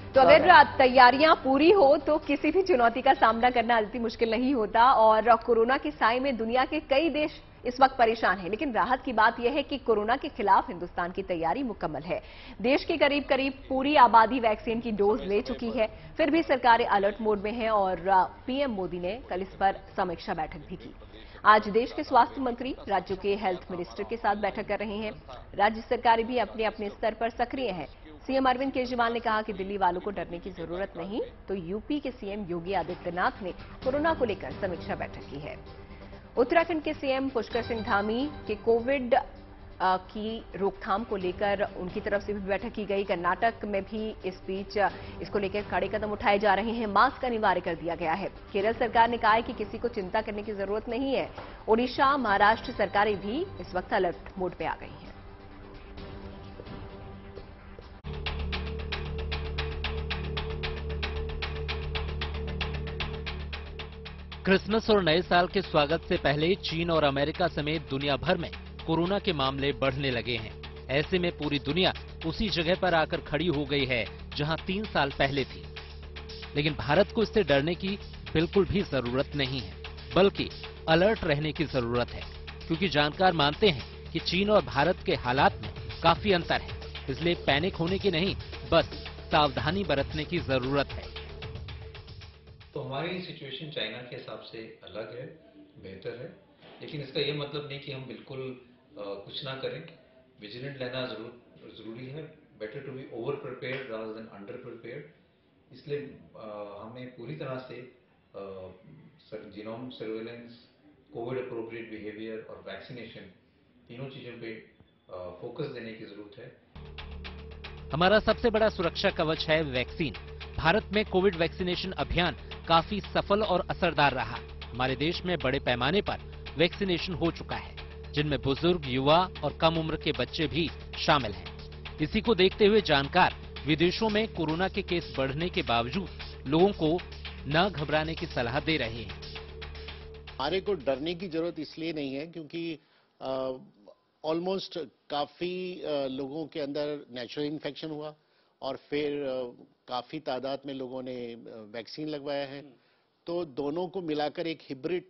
तो अगर तैयारियां पूरी हो तो किसी भी चुनौती का सामना करना अति मुश्किल नहीं होता। और कोरोना के साए में दुनिया के कई देश इस वक्त परेशान हैं, लेकिन राहत की बात यह है कि कोरोना के खिलाफ हिंदुस्तान की तैयारी मुकम्मल है। देश की करीब करीब पूरी आबादी वैक्सीन की डोज ले चुकी है। फिर भी सरकारें अलर्ट मोड में हैं और पीएम मोदी ने कल इस पर समीक्षा बैठक भी की। आज देश के स्वास्थ्य मंत्री राज्यों के हेल्थ मिनिस्टर के साथ बैठक कर रहे हैं। राज्य सरकारें भी अपने अपने स्तर पर सक्रिय हैं। सीएम अरविंद केजरीवाल ने कहा कि दिल्ली वालों को डरने की जरूरत नहीं, तो यूपी के सीएम योगी आदित्यनाथ ने कोरोना को लेकर समीक्षा बैठक की है। उत्तराखंड के सीएम पुष्कर सिंह धामी के कोविड की रोकथाम को लेकर उनकी तरफ से भी बैठक की गई। कर्नाटक में भी इस बीच इसको लेकर कड़े कदम उठाए जा रहे हैं। मास्क अनिवार्य कर दिया गया है। केरल सरकार ने कहा है कि किसी को चिंता करने की जरूरत नहीं है। ओडिशा, महाराष्ट्र सरकारें भी इस वक्त अलर्ट मोड पे आ गई हैं। क्रिसमस और नए साल के स्वागत से पहले चीन और अमेरिका समेत दुनिया भर में कोरोना के मामले बढ़ने लगे हैं। ऐसे में पूरी दुनिया उसी जगह पर आकर खड़ी हो गई है जहां 3 साल पहले थी। लेकिन भारत को इससे डरने की बिल्कुल भी जरूरत नहीं है, बल्कि अलर्ट रहने की जरूरत है, क्योंकि जानकार मानते हैं कि चीन और भारत के हालात में काफी अंतर है। इसलिए पैनिक होने की नहीं, बस सावधानी बरतने की जरूरत है। तो हमारी सिचुएशन चाइना के हिसाब से अलग है, बेहतर है, लेकिन इसका ये मतलब नहीं कि हम बिल्कुल कुछ ना करें। विजिलेंट रहना जरूरी है। Better to be over prepared rather than under prepared. इसलिए हमें पूरी तरह से genome surveillance, covid appropriate behaviour और वैक्सीनेशन, तीनों चीजों पे फोकस देने की जरूरत है। हमारा सबसे बड़ा सुरक्षा कवच है वैक्सीन। भारत में कोविड वैक्सीनेशन अभियान काफी सफल और असरदार रहा। हमारे देश में बड़े पैमाने पर वैक्सीनेशन हो चुका है, जिनमें बुजुर्ग, युवा और कम उम्र के बच्चे भी शामिल हैं। इसी को देखते हुए जानकार विदेशों में कोरोना के केस बढ़ने के बावजूद लोगों को न घबराने की सलाह दे रहे हैं। हमारे को डरने की जरूरत इसलिए नहीं है क्योंकि ऑलमोस्ट काफी लोगों के अंदर नेचुरल इन्फेक्शन हुआ और फिर काफी तादाद में लोगों ने वैक्सीन लगवाया है। तो दोनों को मिलाकर एक हिब्रिड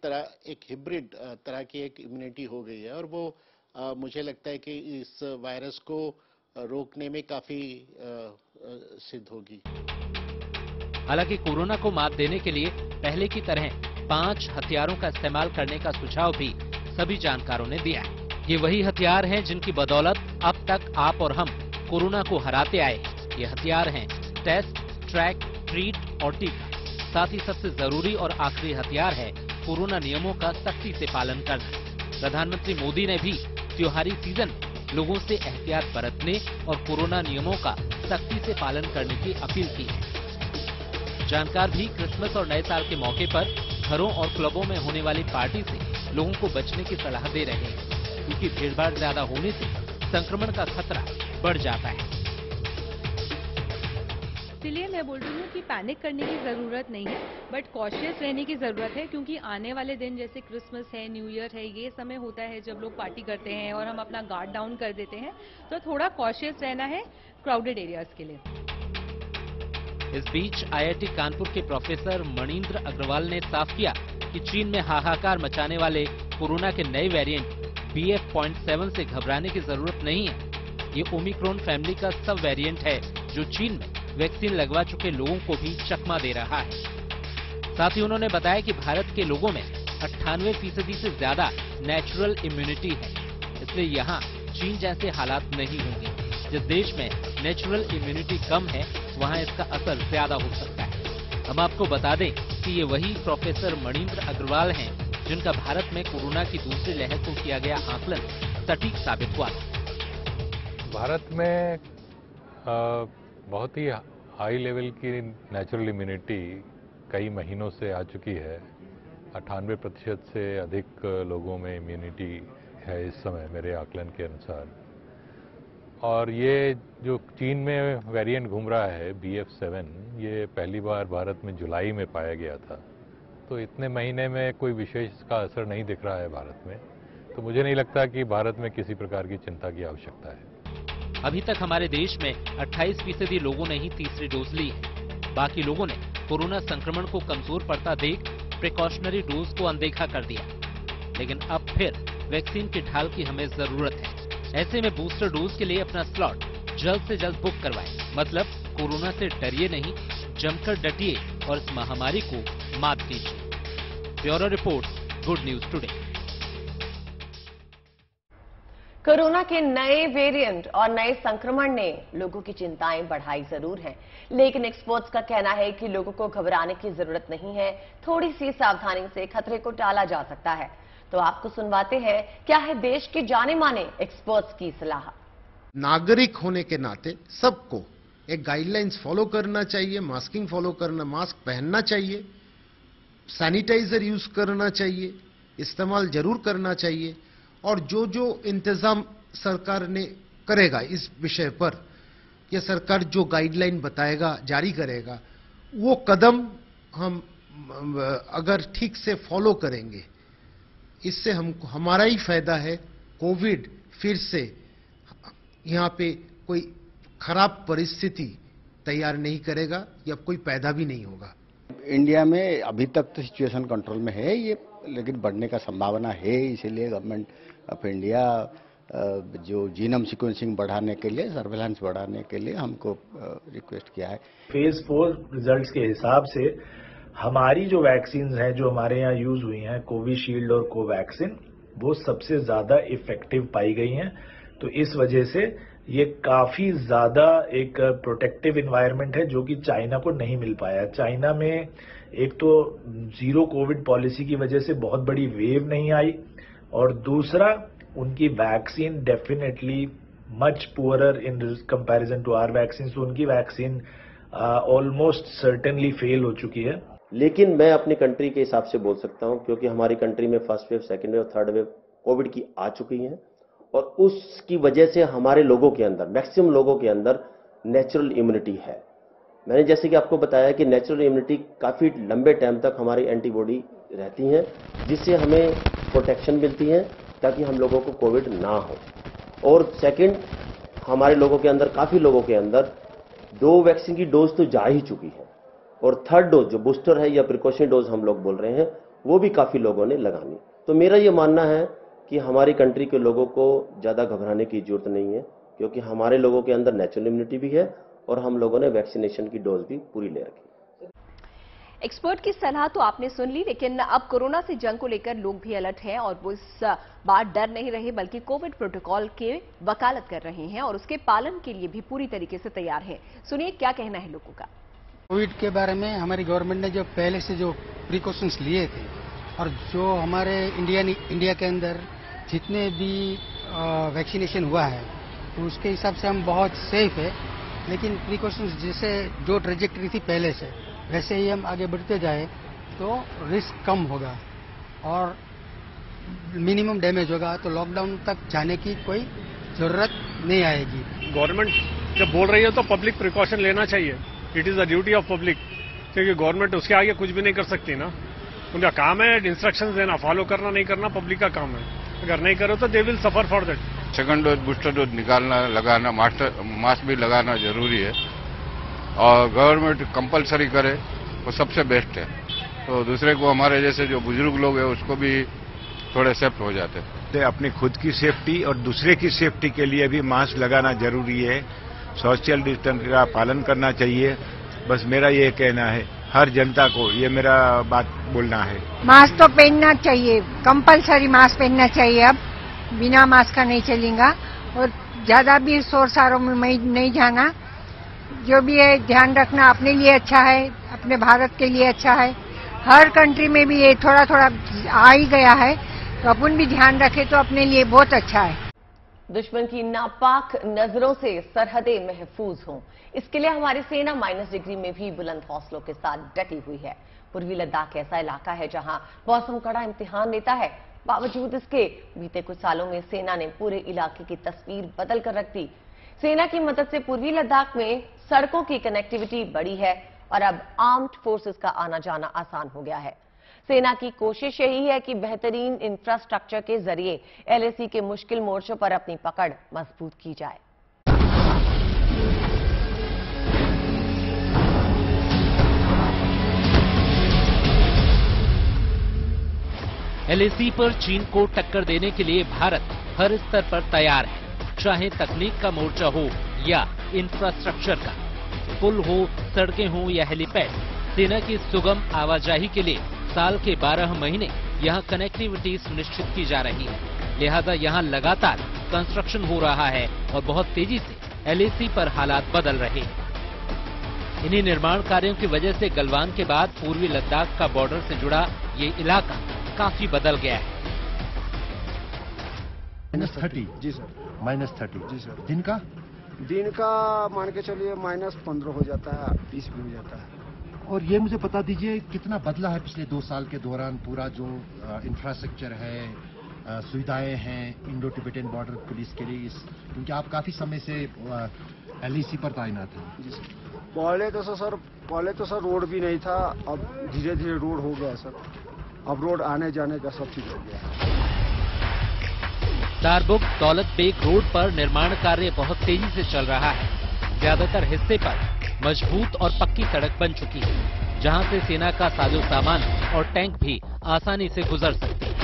तरह की एक इम्यूनिटी हो गई है और वो मुझे लगता है कि इस वायरस को रोकने में काफी सिद्ध होगी। हालांकि कोरोना को मात देने के लिए पहले की तरह 5 हथियारों का इस्तेमाल करने का सुझाव भी सभी जानकारों ने दिया है। ये वही हथियार हैं जिनकी बदौलत अब तक आप और हम कोरोना को हराते आए हैं। ये हथियार हैं टेस्ट, ट्रैक, ट्रीट और टीका। साथ ही सबसे जरूरी और आखिरी हथियार है कोरोना नियमों का सख्ती से पालन करना। प्रधानमंत्री मोदी ने भी त्योहारी सीजन में लोगों से एहतियात बरतने और कोरोना नियमों का सख्ती से पालन करने की अपील की है। जानकार भी क्रिसमस और नए साल के मौके पर घरों और क्लबों में होने वाली पार्टी से लोगों को बचने की सलाह दे रहे हैं, क्योंकि भीड़भाड़ ज्यादा होने से संक्रमण का खतरा बढ़ जाता है। इसलिए मैं बोल रही हूँ कि पैनिक करने की ज़रूरत नहीं है, बट कॉशियस रहने की ज़रूरत है, क्योंकि आने वाले दिन जैसे क्रिसमस है, न्यू ईयर है, ये समय होता है जब लोग पार्टी करते हैं और हम अपना गार्ड डाउन कर देते हैं। तो थोड़ा कॉशियस रहना है क्राउडेड एरियाज के लिए। इस बीच आईआईटी कानपुर के प्रोफेसर मणिंद्र अग्रवाल ने साफ किया कि चीन में हाहाकार मचाने वाले कोरोना के नए वेरिएंट BF.7 से घबराने की जरूरत नहीं है। ये ओमिक्रॉन फैमिली का सब वेरिएंट है जो चीन में वैक्सीन लगवा चुके लोगों को भी चकमा दे रहा है। साथ ही उन्होंने बताया कि भारत के लोगों में 98% से ज्यादा नेचुरल इम्यूनिटी है, इसलिए यहाँ चीन जैसे हालात नहीं होंगे। जिस देश में नेचुरल इम्यूनिटी कम है, वहाँ इसका असर ज्यादा हो सकता है। हम आपको बता दें कि ये वही प्रोफेसर मणिंद्र अग्रवाल हैं जिनका भारत में कोरोना की दूसरी लहर को किया गया आकलन सटीक साबित हुआ था। भारत में बहुत ही हाई लेवल की नेचुरल इम्यूनिटी कई महीनों से आ चुकी है। 98% से अधिक लोगों में इम्यूनिटी है इस समय मेरे आकलन के अनुसार। और ये जो चीन में वेरिएंट घूम रहा है BF.7, ये पहली बार भारत में जुलाई में पाया गया था। तो इतने महीने में कोई विशेष इसका असर नहीं दिख रहा है भारत में। तो मुझे नहीं लगता कि भारत में किसी प्रकार की चिंता की आवश्यकता है। अभी तक हमारे देश में 28% लोगों ने ही तीसरी डोज ली है। बाकी लोगों ने कोरोना संक्रमण को कमजोर पड़ता देख प्रिकॉशनरी डोज को अनदेखा कर दिया। लेकिन अब फिर वैक्सीन की ढाल की हमें जरूरत है। ऐसे में बूस्टर डोज के लिए अपना स्लॉट जल्द से जल्द बुक करवाएं। मतलब कोरोना से डरिए नहीं, जमकर डटिए और इस महामारी को मात दीजिए। Bureau report, good news today. Corona के नए वेरिएंट और नए संक्रमण ने लोगों की चिंताएं बढ़ाई जरूर हैं, लेकिन एक्सपर्ट्स का कहना है कि लोगों को घबराने की जरूरत नहीं है। थोड़ी सी सावधानी से खतरे को टाला जा सकता है। तो आपको सुनवाते हैं क्या है देश के जाने माने एक्सपर्ट्स की सलाह। नागरिक होने के नाते सबको एक गाइडलाइंस फॉलो करना चाहिए, मास्किंग फॉलो करना, मास्क पहनना चाहिए, सैनिटाइजर यूज करना चाहिए, इस्तेमाल जरूर करना चाहिए। और जो जो इंतजाम सरकार ने करेगा इस विषय पर, या सरकार जो गाइडलाइन बताएगा, जारी करेगा, वो कदम हम अगर ठीक से फॉलो करेंगे, इससे हमको हमारा ही फायदा है। कोविड फिर से यहाँ पे कोई खराब परिस्थिति तैयार नहीं करेगा या कोई पैदा भी नहीं होगा। इंडिया में अभी तक तो सिचुएशन कंट्रोल में है ये, लेकिन बढ़ने का संभावना है। इसीलिए गवर्नमेंट ऑफ इंडिया जो जीनोम सीक्वेंसिंग बढ़ाने के लिए, सर्वेलेंस बढ़ाने के लिए हमको रिक्वेस्ट किया है। फेज 4 रिजल्ट्स के हिसाब से हमारी जो वैक्सीन हैं जो हमारे यहाँ यूज हुई हैं, कोविशील्ड और कोवैक्सिन, वो सबसे ज्यादा इफेक्टिव पाई गई हैं। तो इस वजह से ये काफी ज्यादा एक प्रोटेक्टिव इन्वायरमेंट है जो कि चाइना को नहीं मिल पाया। चाइना में एक तो जीरो कोविड पॉलिसी की वजह से बहुत बड़ी वेव नहीं आई, और दूसरा उनकी vaccine definitely much poorer in comparison to our vaccine. तो उनकी वैक्सीन ऑलमोस्ट सर्टेनली फेल हो चुकी है। लेकिन मैं अपनी कंट्री के हिसाब से बोल सकता हूं, क्योंकि हमारी कंट्री में first wave, second wave, third wave covid की आ चुकी है, और उसकी वजह से हमारे लोगों के अंदर, मैक्सिमम लोगों के अंदर नेचुरल इम्यूनिटी है। मैंने जैसे कि आपको बताया कि नेचुरल इम्यूनिटी काफी लंबे टाइम तक हमारी एंटीबॉडी रहती हैं, जिससे हमें प्रोटेक्शन मिलती है ताकि हम लोगों को कोविड ना हो। और सेकंड, हमारे लोगों के अंदर, काफी लोगों के अंदर 2 वैक्सीन की डोज तो जा ही चुकी है, और थर्ड डोज जो बूस्टर है या प्रिकॉशन डोज हम लोग बोल रहे हैं, वो भी काफी लोगों ने लगानी। तो मेरा ये मानना है कि हमारी कंट्री के लोगों को ज्यादा घबराने की जरूरत नहीं है, क्योंकि हमारे लोगों के अंदर नेचुरल इम्यूनिटी भी है और हम लोगों ने वैक्सीनेशन की डोज भी पूरी ले रखी। एक्सपर्ट की सलाह तो आपने सुन ली, लेकिन अब कोरोना से जंग को लेकर लोग भी अलर्ट हैं और वो इस बार डर नहीं रहे बल्कि कोविड प्रोटोकॉल के वकालत कर रहे हैं और उसके पालन के लिए भी पूरी तरीके से तैयार हैं। सुनिए क्या कहना है लोगों का। कोविड के बारे में हमारी गवर्नमेंट ने जो पहले से जो प्रिकॉशंस लिए थे, और जो हमारे इंडिया के अंदर जितने भी वैक्सीनेशन हुआ है, तो उसके हिसाब से हम बहुत सेफ है। लेकिन प्रिकॉशंस जैसे जो ट्रेजेक्टरी थी पहले से, वैसे ही हम आगे बढ़ते जाए तो रिस्क कम होगा और मिनिमम डैमेज होगा, तो लॉकडाउन तक जाने की कोई जरूरत नहीं आएगी। गवर्नमेंट जब बोल रही है तो पब्लिक प्रिकॉशन लेना चाहिए। It is the duty of public, क्योंकि गवर्नमेंट उसके आगे कुछ भी नहीं कर सकती ना। उनका काम है इंस्ट्रक्शंस देना, फॉलो करना नहीं करना पब्लिक का काम है। अगर नहीं करो तो they will suffer for that. Second dose, booster dose निकालना, लगाना, मास्क भी लगाना जरूरी है, और गवर्नमेंट कंपलसरी करे वो सबसे बेस्ट है। तो दूसरे को, हमारे जैसे जो बुजुर्ग लोग हैं, उसको भी थोड़े सेफ्ट हो जाते हैं। अपनी खुद की सेफ्टी और दूसरे की सेफ्टी के लिए भी मास्क लगाना जरूरी है। सोशल डिस्टेंस का पालन करना चाहिए। बस मेरा ये कहना है, हर जनता को ये मेरा बात बोलना है। मास्क तो पहनना चाहिए, कंपलसरी मास्क पहनना चाहिए। अब बिना मास्क का नहीं चलेगा, और ज्यादा भी शोर शराबों में नहीं जाना। जो भी है ध्यान रखना, अपने लिए अच्छा है, अपने भारत के लिए अच्छा है। हर कंट्री में भी ये थोड़ा थोड़ा आ ही गया है, तो अपन भी ध्यान रखें तो अपने लिए बहुत अच्छा है। दुश्मन की नापाक नजरों से सरहदें महफूज हों, इसके लिए हमारी सेना माइनस डिग्री में भी बुलंद हौसलों के साथ डटी हुई है। पूर्वी लद्दाख ऐसा इलाका है जहां मौसम कड़ा इम्तिहान लेता है। बावजूद इसके बीते कुछ सालों में सेना ने पूरे इलाके की तस्वीर बदल कर रख दी। सेना की मदद से पूर्वी लद्दाख में सड़कों की कनेक्टिविटी बढ़ी है और अब आर्म्ड फोर्सेस का आना जाना आसान हो गया है। सेना की कोशिश यही है कि बेहतरीन इंफ्रास्ट्रक्चर के जरिए एलएसी के मुश्किल मोर्चों पर अपनी पकड़ मजबूत की जाए। एलएसी पर चीन को टक्कर देने के लिए भारत हर स्तर पर तैयार है, चाहे तकनीक का मोर्चा हो या इंफ्रास्ट्रक्चर का। पुल हो, सड़कें हो या हेलीपैड, सेना की सुगम आवाजाही के लिए साल के 12 महीने यहां कनेक्टिविटी सुनिश्चित की जा रही है। लिहाजा यहां लगातार कंस्ट्रक्शन हो रहा है और बहुत तेजी से एलएसी पर हालात बदल रहे हैं। इन्हीं निर्माण कार्यों की वजह से गलवान के बाद पूर्वी लद्दाख का बॉर्डर से जुड़ा ये इलाका काफी बदल गया है। -30 जी सर, -30 जी सर। दिन का मान के चलिए -15 हो जाता है, 20 भी हो जाता है। और ये मुझे बता दीजिए कितना बदला है पिछले 2 साल के दौरान पूरा जो इंफ्रास्ट्रक्चर है, सुविधाएं हैं इंडो टिबेटन बॉर्डर पुलिस के लिए, क्योंकि आप काफी समय से एलएसी पर तैनात हैं। जी सर। पहले तो सर रोड भी नहीं था, अब धीरे धीरे रोड हो गया सर। अब रोड आने जाने का सब चीज हो गया। दारबुक दौलत बेग रोड पर निर्माण कार्य बहुत तेजी से चल रहा है। ज्यादातर हिस्से पर मजबूत और पक्की सड़क बन चुकी है, जहां से सेना का साजो सामान और टैंक भी आसानी से गुजर सकते हैं।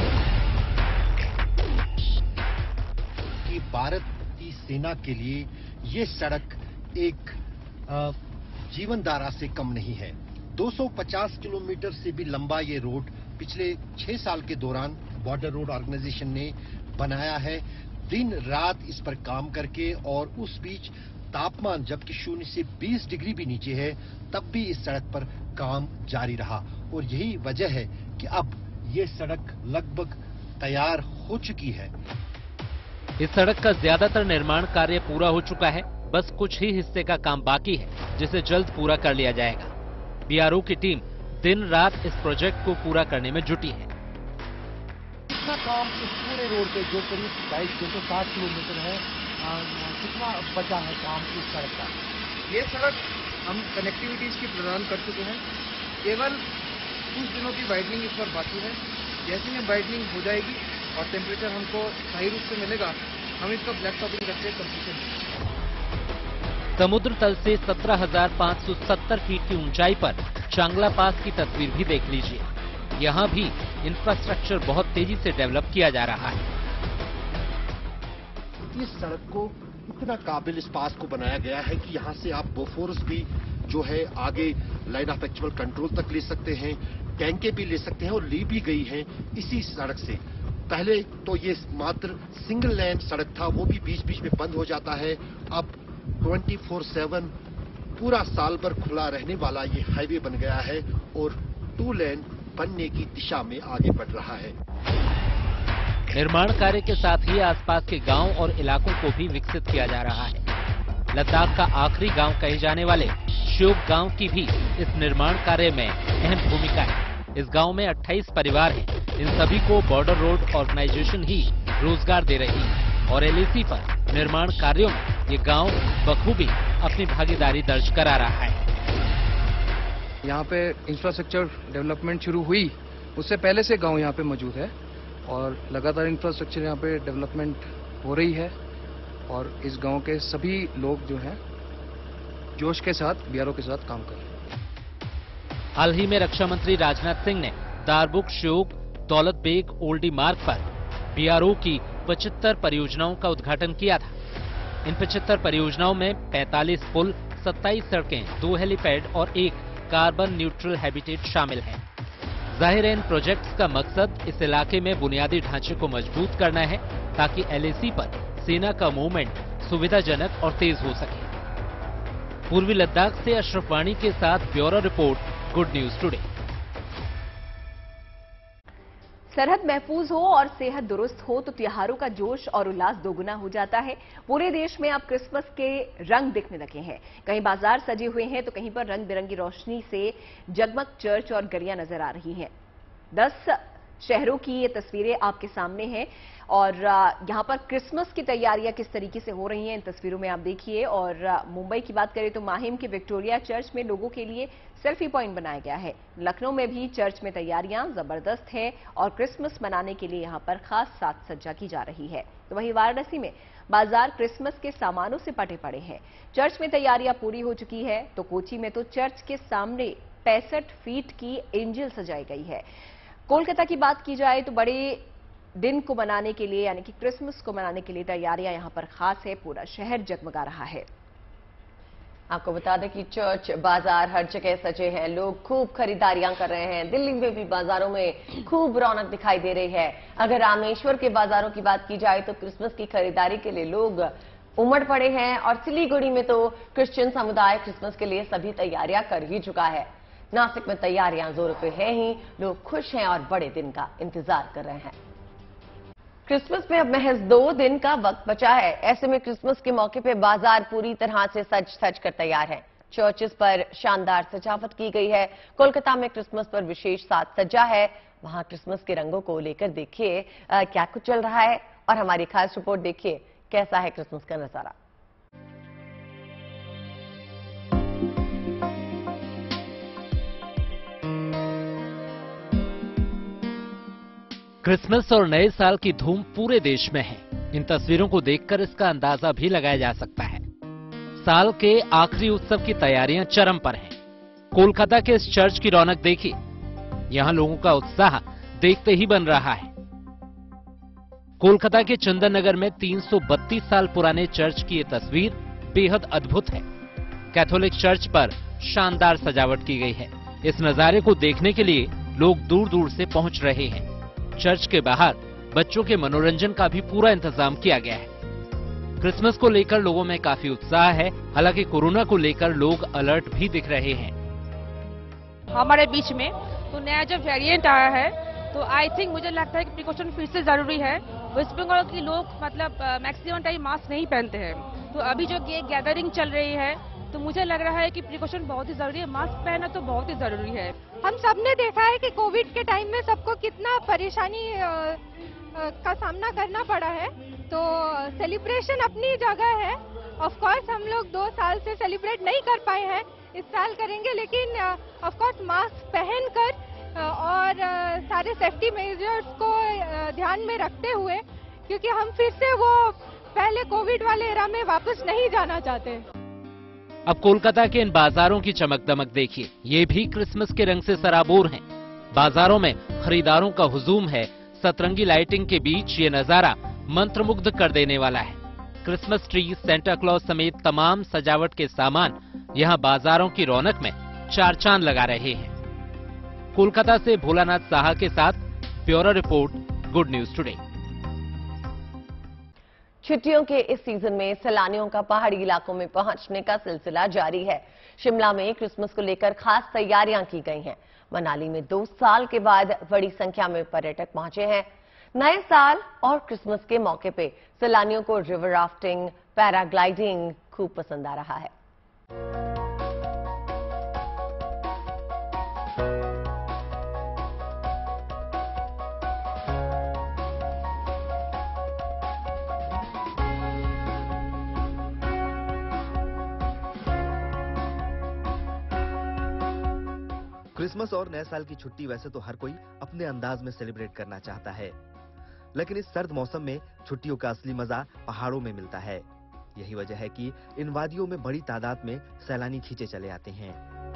कि भारत की सेना के लिए ये सड़क एक जीवनधारा से कम नहीं है। 250 किलोमीटर से भी लंबा ये रोड पिछले 6 साल के दौरान बॉर्डर रोड ऑर्गेनाइजेशन ने बनाया है, दिन रात इस पर काम करके। और उस बीच तापमान जबकि 0 से 20 डिग्री भी नीचे है, तब भी इस सड़क पर काम जारी रहा। और यही वजह है कि अब ये सड़क लगभग तैयार हो चुकी है। इस सड़क का ज्यादातर निर्माण कार्य पूरा हो चुका है, बस कुछ ही हिस्से का काम बाकी है, जिसे जल्द पूरा कर लिया जाएगा। बीआरओ की टीम दिन रात इस प्रोजेक्ट को पूरा करने में जुटी है। कितना काम इस पूरे रोड पे जो करीब 260 किलोमीटर है, कितना बचा है काम इस सड़क का? ये सड़क हम कनेक्टिविटीज की प्रदान कर चुके हैं, केवल कुछ दिनों की वाइडनिंग इस पर बाकी है। जैसे ही वाइडनिंग हो जाएगी और टेम्परेचर हमको सही रूप से मिलेगा, हम इसका ब्लैक टॉपिंग करके कंप्लीशन। समुद्र तल से 17,570 फीट की ऊंचाई पर चांगला पास की तस्वीर भी देख लीजिए। यहाँ भी इंफ्रास्ट्रक्चर बहुत तेजी से डेवलप किया जा रहा है। इस सड़क को इतना काबिल इस पास को बनाया गया है कि यहाँ से आप बोफोर्स भी जो है आगे लाइन ऑफ एक्चुअल कंट्रोल तक ले सकते हैं, टैंके भी ले सकते हैं और ली भी गई हैं इसी सड़क से। पहले तो ये मात्र सिंगल लेन सड़क था, वो भी बीच बीच में बंद हो जाता है। अब 24/7 पूरा साल भर खुला रहने वाला ये हाईवे बन गया है और 2 लेन बनने की दिशा में आगे बढ़ रहा है। निर्माण कार्य के साथ ही आसपास के गांव और इलाकों को भी विकसित किया जा रहा है। लद्दाख का आखिरी गांव कहे जाने वाले श्योक गांव की भी इस निर्माण कार्य में अहम भूमिका है। इस गांव में 28 परिवार हैं। इन सभी को बॉर्डर रोड ऑर्गेनाइजेशन ही रोजगार दे रही है और एलएसी पर निर्माण कार्यों में ये गांव बखूबी अपनी भागीदारी दर्ज करा रहा है। यहाँ पे इंफ्रास्ट्रक्चर डेवलपमेंट शुरू हुई, उससे पहले से गांव यहाँ पे मौजूद है और लगातार इंफ्रास्ट्रक्चर यहाँ पे डेवलपमेंट हो रही है और इस गांव के सभी लोग जो हैं जोश के साथ बीआरओ के साथ काम कर रहे हैं। हाल ही में रक्षा मंत्री राजनाथ सिंह ने दारबुक श्योक दौलत बेग ओल्डी मार्ग पर बीआरओ की 75 परियोजनाओं का उद्घाटन किया था। इन 75 परियोजनाओं में 45 पुल, 27 सड़कें, 2 हेलीपैड और 1 कार्बन न्यूट्रल हैबिटेट शामिल है। जाहिर है इन प्रोजेक्ट्स का मकसद इस इलाके में बुनियादी ढांचे को मजबूत करना है ताकि एलएसी पर सेना का मूवमेंट सुविधाजनक और तेज हो सके। पूर्वी लद्दाख से अशरफ वाणी के साथ bureau report, good news today. सरहद महफूज हो और सेहत दुरुस्त हो तो त्योहारों का जोश और उल्लास दोगुना हो जाता है। पूरे देश में अब क्रिसमस के रंग दिखने लगे हैं। कहीं बाजार सजे हुए हैं तो कहीं पर रंग बिरंगी रोशनी से जगमग चर्च और गलियां नजर आ रही हैं। 10 शहरों की ये तस्वीरें आपके सामने हैं और यहाँ पर क्रिसमस की तैयारियां किस तरीके से हो रही हैं इन तस्वीरों में आप देखिए। और मुंबई की बात करें तो माहिम के विक्टोरिया चर्च में लोगों के लिए सेल्फी पॉइंट बनाया गया है। लखनऊ में भी चर्च में तैयारियां जबरदस्त है और क्रिसमस मनाने के लिए यहाँ पर खास साज सज्जा की जा रही है। तो वहीं वाराणसी में बाजार क्रिसमस के सामानों से पटे पड़े हैं। चर्च में तैयारियां पूरी हो चुकी है तो कोची में तो चर्च के सामने 65 फीट की एंजल सजाई गई है। कोलकाता की बात की जाए तो बड़े दिन को मनाने के लिए यानी कि क्रिसमस को मनाने के लिए तैयारियां यहां पर खास है। पूरा शहर जगमगा रहा है। आपको बता दें कि चर्च, बाजार हर जगह सजे हैं। लोग खूब खरीदारियां कर रहे हैं। दिल्ली में भी बाजारों में खूब रौनक दिखाई दे रही है। अगर रामेश्वर के बाजारों की बात की जाए तो क्रिसमस की खरीदारी के लिए लोग उमड़ पड़े हैं और सिलीगुड़ी में तो क्रिश्चियन समुदाय क्रिसमस के लिए सभी तैयारियां कर ही चुका है। नासिक में तैयारियां जोरों पे है ही। लोग खुश हैं और बड़े दिन का इंतजार कर रहे हैं। क्रिसमस में अब महज 2 दिन का वक्त बचा है। ऐसे में क्रिसमस के मौके पे बाजार पूरी तरह से सज कर तैयार है। चर्चेस पर शानदार सजावट की गई है। कोलकाता में क्रिसमस पर विशेष साज सजा है। वहां क्रिसमस के रंगों को लेकर देखिए क्या कुछ चल रहा है और हमारी खास रिपोर्ट देखिए कैसा है क्रिसमस का नजारा। क्रिसमस और नए साल की धूम पूरे देश में है। इन तस्वीरों को देखकर इसका अंदाजा भी लगाया जा सकता है। साल के आखिरी उत्सव की तैयारियां चरम पर हैं। कोलकाता के इस चर्च की रौनक देखिए। यहां लोगों का उत्साह देखते ही बन रहा है। कोलकाता के चंदन नगर में 332 साल पुराने चर्च की ये तस्वीर बेहद अद्भुत है। कैथोलिक चर्च पर शानदार सजावट की गई है। इस नजारे को देखने के लिए लोग दूर दूर से पहुंच रहे हैं। चर्च के बाहर बच्चों के मनोरंजन का भी पूरा इंतजाम किया गया है। क्रिसमस को लेकर लोगों में काफी उत्साह है। हालांकि कोरोना को लेकर लोग अलर्ट भी दिख रहे हैं। हमारे बीच में तो नया जब वेरिएंट आया है तो आई थिंक मुझे लगता है कि प्रिकॉशन फिर से जरूरी है। वेस्ट बंगाल के लोग मतलब मैक्सिमम टाइम मास्क नहीं पहनते हैं। तो अभी जो गैदरिंग चल रही है तो मुझे लग रहा है कि प्रिकॉशन बहुत ही जरूरी है। मास्क पहनना तो बहुत ही जरूरी है। हम सबने देखा है कि कोविड के टाइम में सबको कितना परेशानी का सामना करना पड़ा है। तो सेलिब्रेशन अपनी जगह है। ऑफ कोर्स हम लोग 2 साल से सेलिब्रेट नहीं कर पाए हैं, इस साल करेंगे, लेकिन ऑफ कोर्स मास्क पहनकर और सारे सेफ्टी मेजर्स को ध्यान में रखते हुए, क्योंकि हम फिर से वो पहले कोविड वाले एरा में वापस नहीं जाना चाहते। अब कोलकाता के इन बाजारों की चमक दमक देखिए। ये भी क्रिसमस के रंग से सराबोर हैं। बाजारों में खरीदारों का हुजूम है। सतरंगी लाइटिंग के बीच ये नजारा मंत्रमुग्ध कर देने वाला है। क्रिसमस ट्री, सेंटा क्लॉज समेत तमाम सजावट के सामान यहाँ बाजारों की रौनक में चार चांद लगा रहे हैं। कोलकाता से भोलानाथ साहा के साथ bureau report, good news today. छुट्टियों के इस सीजन में सैलानियों का पहाड़ी इलाकों में पहुंचने का सिलसिला जारी है। शिमला में क्रिसमस को लेकर खास तैयारियां की गई हैं। मनाली में 2 साल के बाद बड़ी संख्या में पर्यटक पहुंचे हैं। नए साल और क्रिसमस के मौके पे सैलानियों को रिवर राफ्टिंग, पैराग्लाइडिंग खूब पसंद आ रहा है। क्रिसमस और नए साल की छुट्टी वैसे तो हर कोई अपने अंदाज में सेलिब्रेट करना चाहता है, लेकिन इस सर्द मौसम में छुट्टियों का असली मजा पहाड़ों में मिलता है। यही वजह है कि इन वादियों में बड़ी तादाद में सैलानी खींचे चले आते हैं।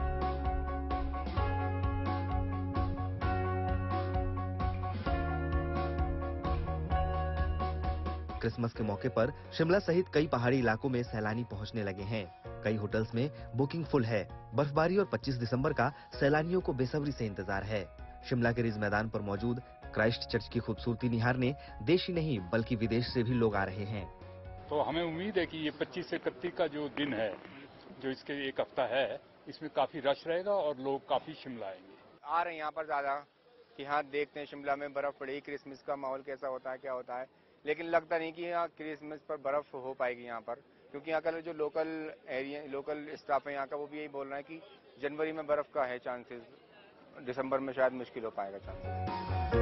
क्रिसमस के मौके पर शिमला सहित कई पहाड़ी इलाकों में सैलानी पहुंचने लगे हैं। कई होटल्स में बुकिंग फुल है। बर्फबारी और 25 दिसंबर का सैलानियों को बेसब्री से इंतजार है। शिमला के रिज मैदान पर मौजूद क्राइस्ट चर्च की खूबसूरती निहारने देश ही नहीं बल्कि विदेश से भी लोग आ रहे हैं। तो हमें उम्मीद है कि ये 25 से 31 का जो दिन है, जो इसके एक हफ्ता है, इसमें काफी रश रहेगा और लोग काफी शिमला आएंगे। आ रहे हैं यहाँ पर ज्यादा कि हाँ देखते हैं शिमला में बर्फ पड़ेगी, क्रिसमस का माहौल कैसा होता है, क्या होता है, लेकिन लगता नहीं कि यहाँ क्रिसमस पर बर्फ हो पाएगी यहाँ पर, क्योंकि यहाँ का जो लोकल स्टाफ है यहाँ का, वो भी यही बोल रहा है कि जनवरी में बर्फ का है चांसेस, दिसंबर में शायद मुश्किल हो पाएगा चांसेस।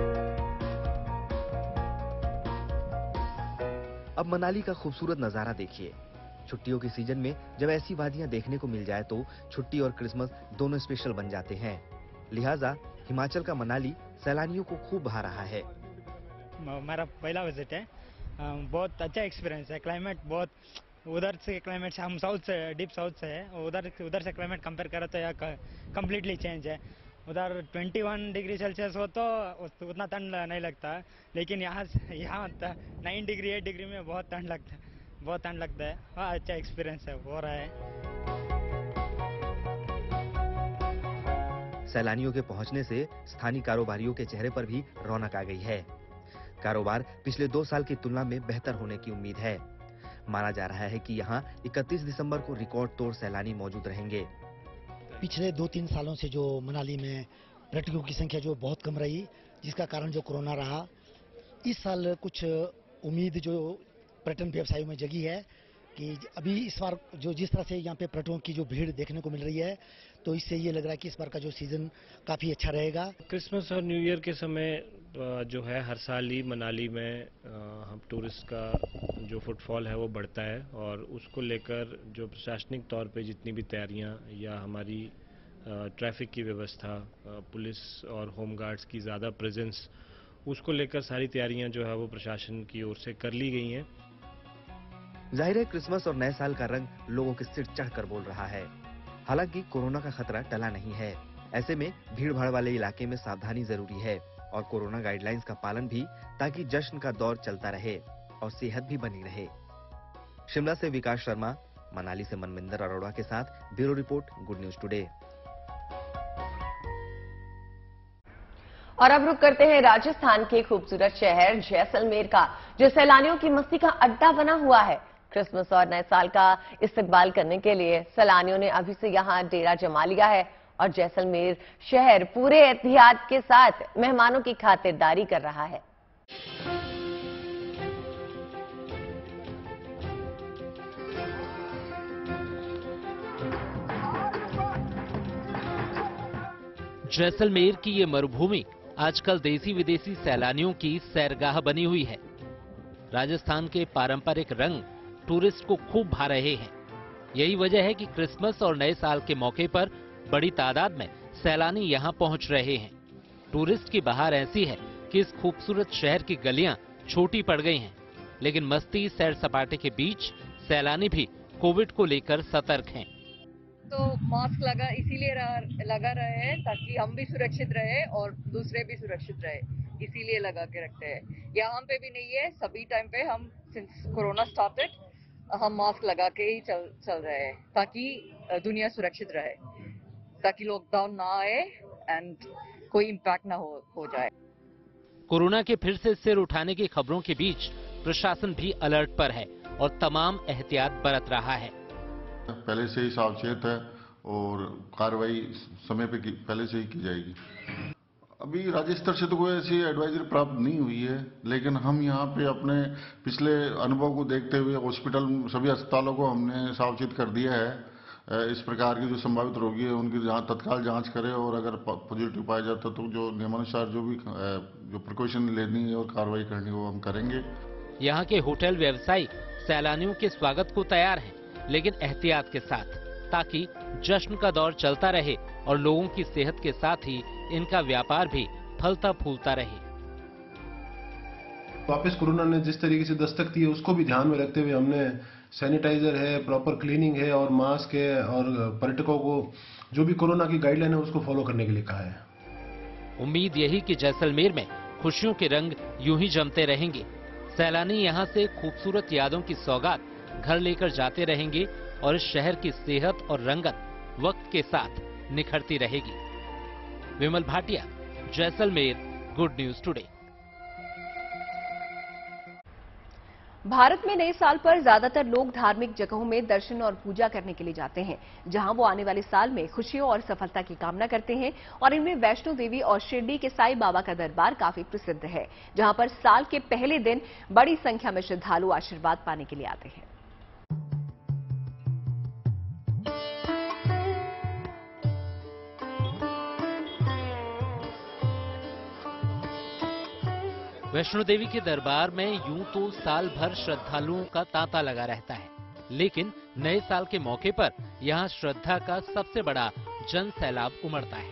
अब मनाली का खूबसूरत नजारा देखिए। छुट्टियों के सीजन में जब ऐसी वादियां देखने को मिल जाए तो छुट्टी और क्रिसमस दोनों स्पेशल बन जाते हैं। लिहाजा हिमाचल का मनाली सैलानियों को खूब भा रहा है। मेरा पहला विजिट है, बहुत अच्छा एक्सपीरियंस है। क्लाइमेट बहुत, उधर से क्लाइमेट से हम साउथ से, डीप साउथ से है, उधर से क्लाइमेट कंपेयर करें तो यहाँ कम्प्लीटली चेंज है। उधर 21 डिग्री सेल्सियस हो तो उतना ठंड नहीं लगता है, लेकिन यहाँ 9 डिग्री 8 डिग्री में बहुत ठंड लगता है। हाँ, अच्छा एक्सपीरियंस है, हो रहा है। सैलानियों के पहुंचने से स्थानीय कारोबारियों के चेहरे पर भी रौनक आ गई है। कारोबार पिछले 2 साल की तुलना में बेहतर होने की उम्मीद है। माना जा रहा है कि यहां 31 दिसंबर को रिकॉर्ड तोड़ सैलानी मौजूद रहेंगे। पिछले 2-3 सालों से जो मनाली में पर्यटकों की संख्या जो बहुत कम रही, जिसका कारण जो कोरोना रहा, इस साल कुछ उम्मीद जो पर्यटन व्यवसायों में जगी है कि अभी इस बार जो जिस तरह से यहाँ पे पर्यटकों की जो भीड़ देखने को मिल रही है, तो इससे ये लग रहा है कि इस बार का जो सीजन काफी अच्छा रहेगा। क्रिसमस और न्यू ईयर के समय जो है हर साल ही मनाली में हम टूरिस्ट का जो फुटफॉल है वो बढ़ता है, और उसको लेकर जो प्रशासनिक तौर पे जितनी भी तैयारियां या हमारी ट्रैफिक की व्यवस्था, पुलिस और होम गार्ड्स की ज़्यादा प्रेजेंस, उसको लेकर सारी तैयारियां जो है वो प्रशासन की ओर से कर ली गई हैं। जाहिर है क्रिसमस और नए साल का रंग लोगों के सिर चढ़कर बोल रहा है। हालांकि कोरोना का खतरा टला नहीं है। ऐसे में भीड़ भाड़ वाले इलाके में सावधानी जरूरी है और कोरोना गाइडलाइंस का पालन भी, ताकि जश्न का दौर चलता रहे और सेहत भी बनी रहे। शिमला से विकास शर्मा, मनाली से मनविंदर अरोड़ा के साथ bureau report, good news today. और अब रुक करते हैं राजस्थान के खूबसूरत शहर जैसलमेर का, जो सैलानियों की मस्ती का अड्डा बना हुआ है। क्रिसमस और नए साल का इस्तकबाल करने के लिए सैलानियों ने अभी से यहां डेरा जमा लिया है और जैसलमेर शहर पूरे एहतियात के साथ मेहमानों की खातिरदारी कर रहा है। जैसलमेर की ये मरुभूमि आजकल देसी विदेशी सैलानियों की सैरगाह बनी हुई है। राजस्थान के पारंपरिक रंग टूरिस्ट को खूब भा रहे हैं। यही वजह है कि क्रिसमस और नए साल के मौके पर बड़ी तादाद में सैलानी यहां पहुंच रहे हैं। टूरिस्ट की बहार ऐसी है कि इस खूबसूरत शहर की गलियां छोटी पड़ गई हैं, लेकिन मस्ती सैर सपाटे के बीच सैलानी भी कोविड को लेकर सतर्क हैं। तो मास्क इसीलिए लगा रहे हैं ताकि हम भी सुरक्षित रहे और दूसरे भी सुरक्षित रहे, इसीलिए लगा के रखते हैं। यहाँ पे भी नहीं है, सभी टाइम पे हम सिंस कोरोना स्टार्टेड हम मास्क लगा के ही चल रहे हैं ताकि दुनिया सुरक्षित रहे, ताकि लॉकडाउन ना आए एंड कोई इम्पैक्ट ना हो जाए। कोरोना के फिर से सिर उठाने की खबरों के बीच प्रशासन भी अलर्ट पर है और तमाम एहतियात बरत रहा है। पहले से ही सावचेत है और कार्रवाई समय पे पहले से ही की जाएगी। अभी राज्य स्तर से तो कोई ऐसी एडवाइजरी प्राप्त नहीं हुई है, लेकिन हम यहाँ पे अपने पिछले अनुभव को देखते हुए हॉस्पिटल सभी अस्पतालों को हमने सावचेत कर दिया है। इस प्रकार के जो संभावित रोगी है उनकी तत्काल जांच करें और अगर पॉजिटिव पाया जाता तो जो नियमानुसार जो भी जो प्रिकॉशन लेनी है और कार्रवाई करनी है वो हम करेंगे। यहाँ के होटल व्यवसायी सैलानियों के स्वागत को तैयार हैं, लेकिन एहतियात के साथ, ताकि जश्न का दौर चलता रहे और लोगों की सेहत के साथ ही इनका व्यापार भी फलता फूलता रहे। वापस कोरोना ने जिस तरीके से दस्तक दी है उसको भी ध्यान में रखते हुए हमने सैनिटाइजर है, प्रॉपर क्लीनिंग है और मास्क है, और पर्यटकों को जो भी कोरोना की गाइडलाइन है उसको फॉलो करने के लिए कहा है। उम्मीद यही कि जैसलमेर में खुशियों के रंग यूं ही जमते रहेंगे। सैलानी यहाँ से खूबसूरत यादों की सौगात घर लेकर जाते रहेंगे और इस शहर की सेहत और रंगत वक्त के साथ निखरती रहेगी। Vimal Bhatia, Jaisalmer, good news today. Bharat में नए साल पर ज्यादातर लोग धार्मिक जगहों में दर्शन और पूजा करने के लिए जाते हैं, जहां वो आने वाले साल में खुशियों और सफलता की कामना करते हैं। और इनमें वैष्णो देवी और शिरडी के साईं बाबा का दरबार काफी प्रसिद्ध है, जहां पर साल के पहले दिन बड़ी संख्या में श्रद्धालु आशीर्वाद पाने के लिए आते हैं। वैष्णो देवी के दरबार में यूं तो साल भर श्रद्धालुओं का तांता लगा रहता है, लेकिन नए साल के मौके पर यहां श्रद्धा का सबसे बड़ा जन सैलाब उमड़ता है।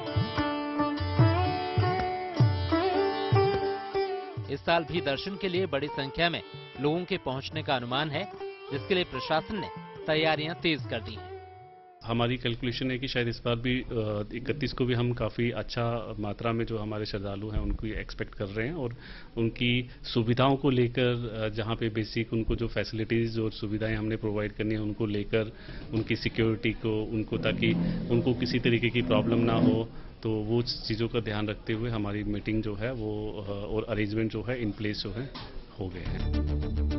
इस साल भी दर्शन के लिए बड़ी संख्या में लोगों के पहुंचने का अनुमान है, जिसके लिए प्रशासन ने तैयारियां तेज कर दी हैं। हमारी कैलकुलेशन है कि शायद इस बार भी 31 को भी हम काफ़ी अच्छा मात्रा में जो हमारे श्रद्धालु हैं उनको एक्सपेक्ट कर रहे हैं, और उनकी सुविधाओं को लेकर जहां पे बेसिक उनको जो फैसिलिटीज़ और सुविधाएं हमने प्रोवाइड करनी है उनको लेकर, उनकी सिक्योरिटी को उनको, ताकि उनको किसी तरीके की प्रॉब्लम ना हो, तो वो चीज़ों का ध्यान रखते हुए हमारी मीटिंग जो है वो और अरेंजमेंट जो है इन प्लेस जो है हो गए हैं।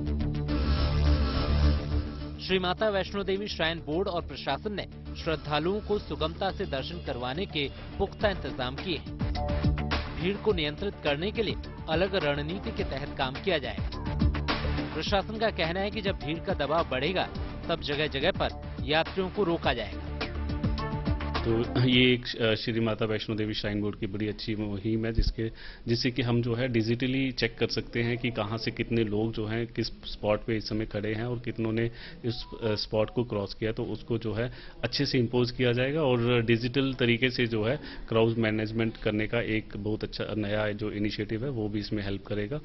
श्री माता वैष्णो देवी श्राइन बोर्ड और प्रशासन ने श्रद्धालुओं को सुगमता से दर्शन करवाने के पुख्ता इंतजाम किए हैं। भीड़ को नियंत्रित करने के लिए अलग रणनीति के तहत काम किया जाएगा। प्रशासन का कहना है कि जब भीड़ का दबाव बढ़ेगा तब जगह जगह पर यात्रियों को रोका जाएगा। तो ये एक श्री माता वैष्णो देवी श्राइन बोर्ड की बड़ी अच्छी मुहिम है, जिससे कि हम जो है डिजिटली चेक कर सकते हैं कि कहां से कितने लोग जो हैं किस स्पॉट पे इस समय खड़े हैं और कितनों ने इस स्पॉट को क्रॉस किया, तो उसको जो है अच्छे से इम्पोज किया जाएगा। और डिजिटल तरीके से जो है क्राउड मैनेजमेंट करने का एक बहुत अच्छा नया जो इनिशिएटिव है वो भी इसमें हेल्प करेगा।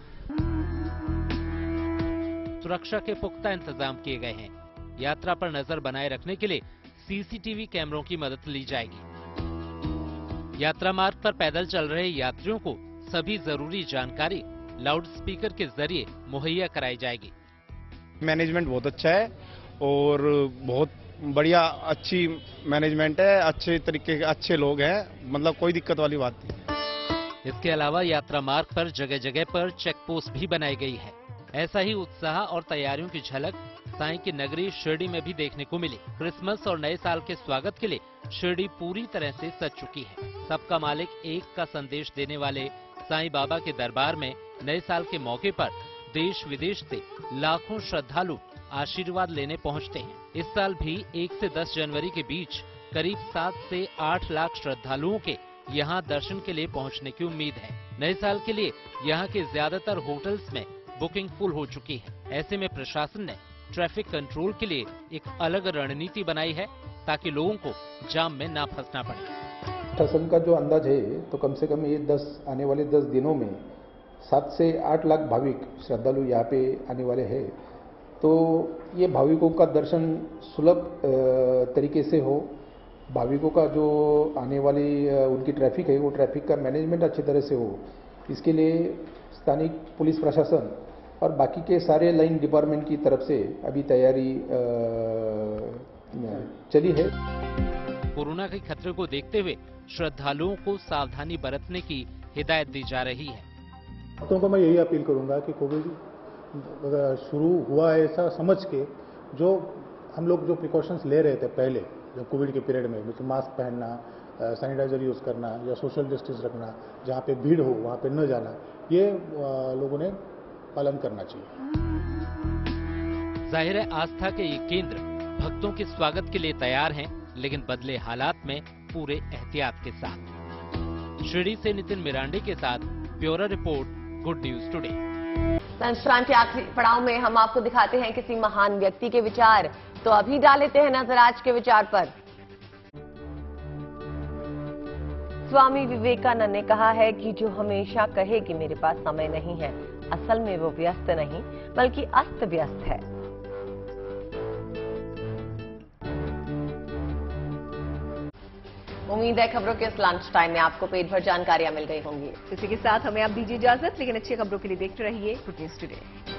सुरक्षा के पुख्ता इंतजाम किए गए हैं। यात्रा पर नजर बनाए रखने के लिए सीसीटीवी कैमरों की मदद ली जाएगी। यात्रा मार्ग पर पैदल चल रहे यात्रियों को सभी जरूरी जानकारी लाउड स्पीकर के जरिए मुहैया कराई जाएगी। मैनेजमेंट बहुत अच्छा है और बहुत बढ़िया अच्छी मैनेजमेंट है, अच्छे तरीके के अच्छे लोग हैं, मतलब कोई दिक्कत वाली बात नहीं। इसके अलावा यात्रा मार्ग पर जगह जगह पर चेक पोस्ट भी बनाई गई है। ऐसा ही उत्साह और तैयारियों की झलक साईं की नगरी शिरडी में भी देखने को मिली। क्रिसमस और नए साल के स्वागत के लिए शिरडी पूरी तरह से सज चुकी है। सबका मालिक एक का संदेश देने वाले साईं बाबा के दरबार में नए साल के मौके पर देश विदेश से लाखों श्रद्धालु आशीर्वाद लेने पहुंचते हैं। इस साल भी 1 से 10 जनवरी के बीच करीब 7 से 8 लाख श्रद्धालुओं के यहां दर्शन के लिए पहुंचने की उम्मीद है। नए साल के लिए यहां के ज्यादातर होटल्स में बुकिंग फुल हो चुकी है। ऐसे में प्रशासन ने ट्रैफिक कंट्रोल के लिए एक अलग रणनीति बनाई है ताकि लोगों को जाम में ना फंसना पड़े। प्रशासन का जो अंदाज है तो कम से कम ये आने वाले 10 दिनों में 7 से 8 लाख भाविक श्रद्धालु यहाँ पे आने वाले हैं। तो ये भाविकों का दर्शन सुलभ तरीके से हो, भाविकों का जो आने वाली उनकी ट्रैफिक है वो ट्रैफिक का मैनेजमेंट अच्छी तरह से हो, इसके लिए स्थानिक पुलिस प्रशासन और बाकी के सारे लाइन डिपार्टमेंट की तरफ से अभी तैयारी चली है। कोरोना के खतरे को देखते हुए श्रद्धालुओं को सावधानी बरतने की हिदायत दी जा रही है। भक्तों को मैं यही अपील करूंगा कि कोविड शुरू हुआ है ऐसा समझ के जो हम लोग जो प्रिकॉशंस ले रहे थे पहले जो कोविड के पीरियड में, मतलब मास्क पहनना, सैनिटाइजर यूज करना या सोशल डिस्टेंस रखना, जहाँ पे भीड़ हो वहाँ पे न जाना, ये लोगों ने पालन करना चाहिए। जाहिर है आस्था के ये केंद्र भक्तों के स्वागत के लिए तैयार हैं, लेकिन बदले हालात में पूरे एहतियात के साथ। शिरडी से नितिन मिरांडे के साथ bureau report, good news today. Lunch time के आखिरी पड़ाव में हम आपको दिखाते हैं किसी महान व्यक्ति के विचार, तो अभी डाल लेते हैं नजर आज के विचार पर। स्वामी विवेकानंद ने कहा है कि जो हमेशा कहे कि मेरे पास समय नहीं है, असल में वो व्यस्त नहीं बल्कि अस्त व्यस्त है। उम्मीद है खबरों के इस लंच टाइम में आपको पेट भर जानकारियां मिल गई होंगी। इसी के साथ हमें आप दीजिए इजाजत, लेकिन अच्छी खबरों के लिए देखते रहिए गुड न्यूज टुडे।